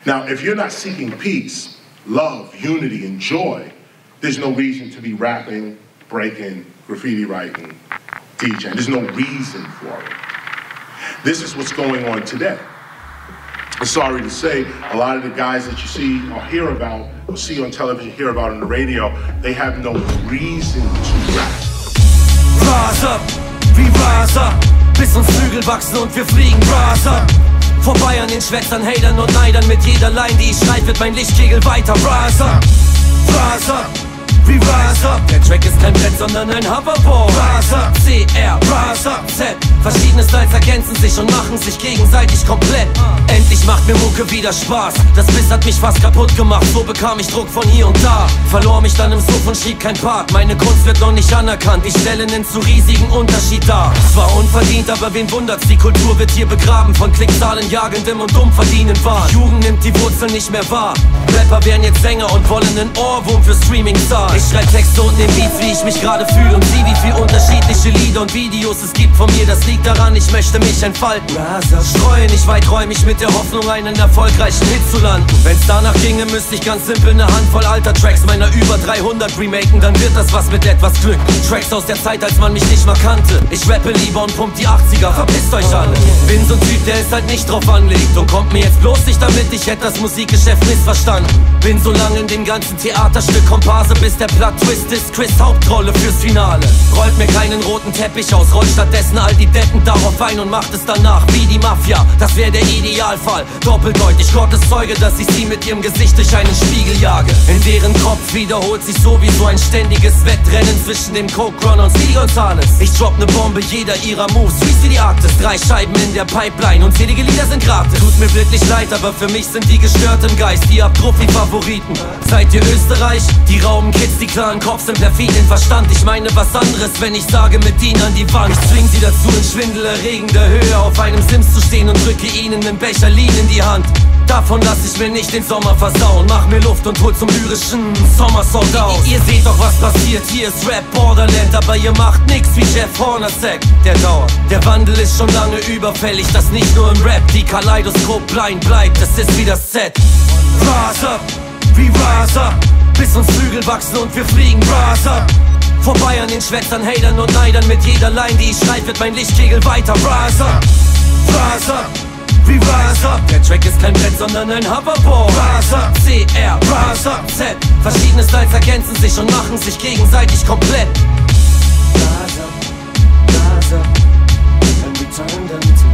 Now, if you're not seeking peace, love, unity, and joy, there's no reason to be rapping, breaking, graffiti writing, DJing. There's no reason for it. This is what's going on today. I'm sorry to say, a lot of the guys that you see or hear about, or see on television, hear about on the radio, they have no reason to rap. Rise up, we rise up, bis uns Flügel wachsen und wir fliegen. Rise up, vorbei an den Schwätzern, Hatern und Neidern. Mit jeder Line, die ich schreib, wird mein Lichtkegel weiter. Rise up, rise up, we rise up. Der Track ist kein Brett, sondern ein Hoverboard. Rise up, CR, rise up, Z. Verschiedene Styles ergänzen sich und machen sich gegenseitig komplett. Endlich macht mir Mucke wieder Spaß. Das Biss hat mich fast kaputt gemacht, so bekam ich Druck von hier und da. Verlor mich dann im Suff und schrieb kein Part. Meine Kunst wird noch nicht anerkannt, ich stelle nen zu riesigen Unterschied dar. Zwar unverdient, aber wen wundert's, die Kultur wird hier begraben von Klickzahlen jagendem und umverdienen Wahn. Die Jugend nimmt die Wurzeln nicht mehr wahr. Rapper werden jetzt Sänger und wollen nen Ohrwurm für Streaming-Stars. Ich schreib Texte und nehm Beats, wie ich mich gerade fühle, und sieh, wie viel unterschiedliche Lieder und Videos es gibt von mir. Das liegt daran, ich möchte mich entfalten. Streue nicht weiträumig mit der Hoffnung, einen erfolgreichen Hit zu landen. Wenn's danach ginge, müsste ich ganz simpel ne Handvoll alter Tracks meiner über 300 remaken, dann wird das was mit etwas Glück. Tracks aus der Zeit, als man mich nicht mal kannte. Ich rappe lieber und pump die 80er, verpisst euch alle. Bin so ein Typ, der es halt nicht drauf anlegt, und kommt mir jetzt bloß nicht damit, ich hätte das Musikgeschäft missverstanden. Bin so lange in dem ganzen Theaterstück Komparse, bis der Plot-Twist ist Chris Hauptrolle fürs Finale. Rollt mir keinen roten Teppich aus, rollt stattdessen all die Decken darauf ein und macht es danach wie die Mafia. Das wäre der Idealfall, doppeldeutig, Gottes Zeuge, dass ich sie mit ihrem Gesicht durch einen Spiegel jage. In deren Kopf wiederholt sich sowieso ein ständiges Wettrennen zwischen dem Coke-Run und Speedy Gonzales. Ich drop ne Bombe jeder ihrer Moves, wie die Arktis. 3 Scheiben in der Pipeline, unzählige Lieder sind gratis. Tut mir wirklich leid, aber für mich sind die gestört im Geist. Ihr habt Profi-Favoriten. Seid ihr Österreich? Die rauben Kids, die klaren Kopf sind perfid in Verstand. Ich meine was anderes, wenn ich sage mit ihnen an die Wand. Ich zwing sie dazu, in schwindelerregender Höhe auf einem Sims zu stehen und drücke ihnen nen Becher Lean in die Hand. Davon lass ich mir nicht den Sommer versauen. Mach mir Luft und hol zum lyrischen Sommersong aus. Ihr seht doch, was passiert, hier ist Rap Borderland, aber ihr macht nix wie Jeff Hornacek. Der dauert. Der Wandel ist schon lange überfällig, dass nicht nur im Rap die Kaleidoskop blind bleibt. Es ist wie das Set. Rise up, we rise up, bis uns Flügel wachsen und wir fliegen. Rise up, vorbei an den Schwätzern, Hatern und Neidern. Mit jeder Line, die ich schreib, wird mein Lichtkegel weiter. Rise up, rise up, we rise up. Der Track ist kein Brett, sondern ein Hoverboard. Rise up, CR, rise up, Z. Verschiedene Styles ergänzen sich und machen sich gegenseitig komplett. Rise up, and we turn them to